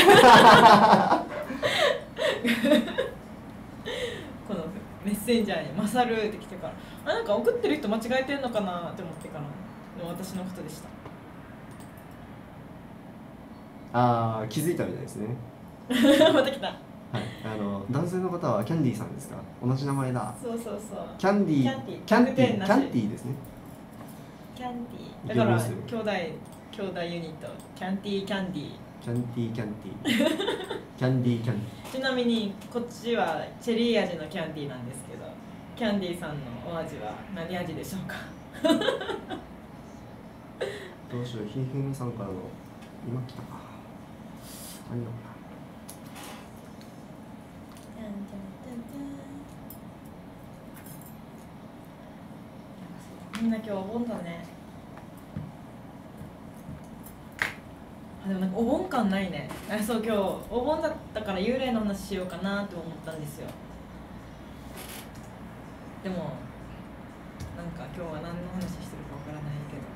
のメッセンジャーにマサルって来てから、なんか送ってる人間違えてんのかなって思ってからの私のことでした。 気づいたみたいですね。 また来た。はい、 男性の方はキャンディーさんですか？同じ名前だ。 そう。 キャンディーですね。 キャンディー。だから兄弟ユニット。キャンディー。キャンディー。ちなみにこっちはチェリー味のキャンディーなんですけど、キャンディーさんのお味は何味でしょうか？ どうしよう、ひふみさんからの今来たか。何だろうな。 みんな今日お盆だね。でもなんかお盆感ないね。そう、今日お盆だったから幽霊の話しようかなって思ったんですよ。でもなんか今日は何の話してるかわからないけど、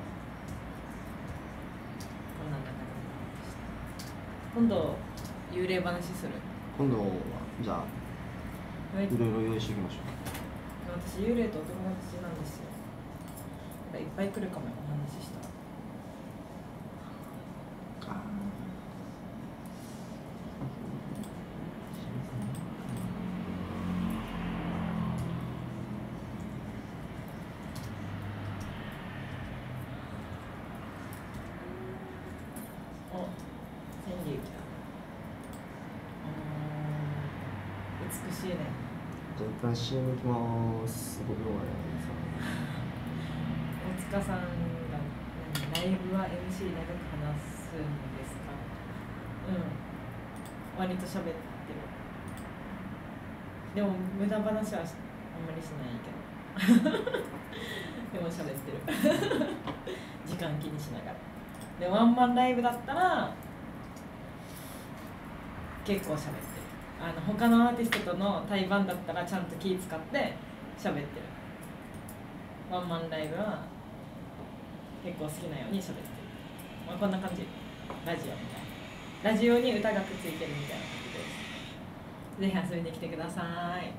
こんなんだから今度幽霊話する。 今度はじゃあいろいろ用意しておきましょう。 私幽霊とお友達なんですよ。いっぱい来るかもお話ししたら。美しいね。 じゃあ一旦 CM 行きます。5秒前。大塚さんがライブは MC 長く話すんですか？割と喋ってる。でも無駄話はあんまりしないけど。でも喋ってる。時間気にしながら。でワンマンライブだったら結構喋ってる。他のアーティストとの対バンだったらちゃんと気使って喋ってる。ワンマンライブは結構好きなように喋ってる。こんな感じ。ラジオみたいな。ラジオに歌がくっついてるみたいな感じです。ぜひ遊びに来てください。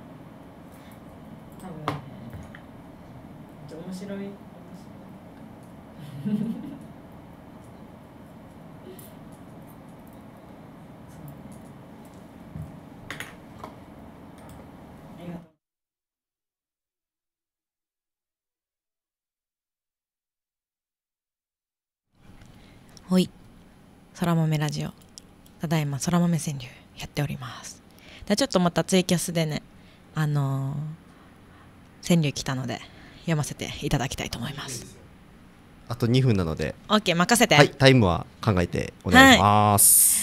多分ね、面白い。ほい、そら豆ラジオ、ただいまそら豆川柳やっております。でちょっとまたツイキャスでね、川柳来たので読ませていただきたいと思います。 あと2分なので OK、 任せて。 はい、タイムは考えてお願いします。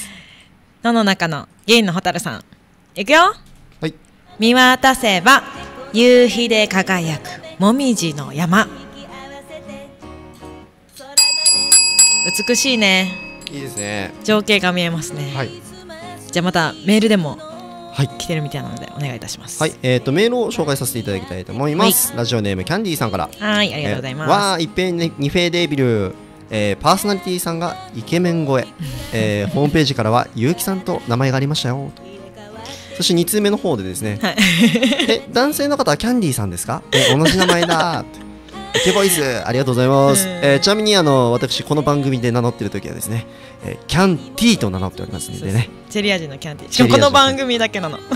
野の中の銀の蛍さん、いくよ。 はい。 見渡せば夕日で輝くもみじの山。美しいね。 いいですね。 情景が見えますね。 はい。 じゃあまたメールでも来てるみたいなのでお願いいたします。 はい。メールを紹介させていただきたいと思います。はい、ラジオネームキャンディーさんから。 はい、ありがとうございます。 わー、いっぺんにフェーデービル、パーソナリティさんがイケメン声、ホームページからはゆうきさんと名前がありましたよ。 そして2通目の方でですね、 はい、 男性の方はキャンディーさんですか？同じ名前だってイケボイスありがとうございます。ちなみに私この番組で名乗ってる時はですね、キャンティーと名乗っておりますのでね。 チェリー味のキャンティー。しかもこの番組だけなの。はい 、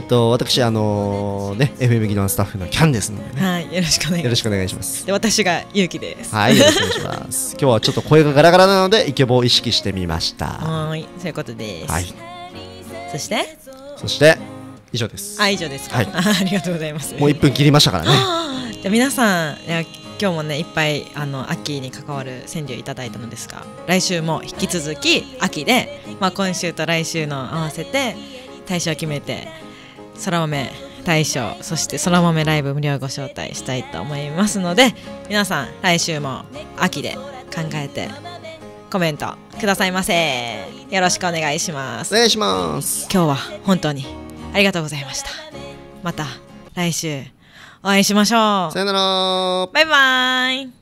私FM ギノンスタッフのキャンですのでね。 はい、よろしくお願いします。で、私がゆうきです。 はい、よろしくお願いします。今日はちょっと声がガラガラなのでイケボを意識してみました。 はい、そういうことです。はい。そして以上です。 以上ですか。 はい、 ありがとうございます。 もう1分切りましたからね。 じゃ皆さん、今日もねいっぱい秋に関わる川柳いただいたのですが、来週も引き続き秋で、今週と来週の合わせて大賞を決めてそら豆大賞、そしてそら豆ライブ無料ご招待したいと思いますので、皆さん来週も秋で考えてコメントくださいませ。よろしくお願いします。 お願いします。 今日は本当にありがとうございました。また来週お会いしましょう。 さよなら。 バイバイ。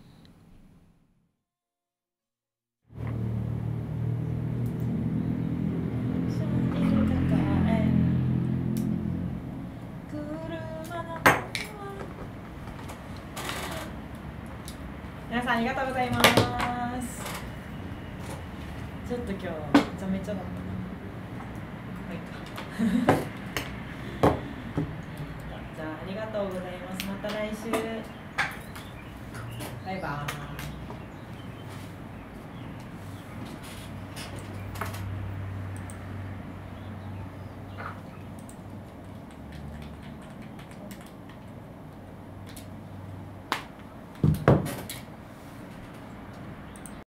皆さんありがとうございます。ちょっと今日めちゃめちゃだったな。じゃあありがとうございます。また来週。バイバーイ。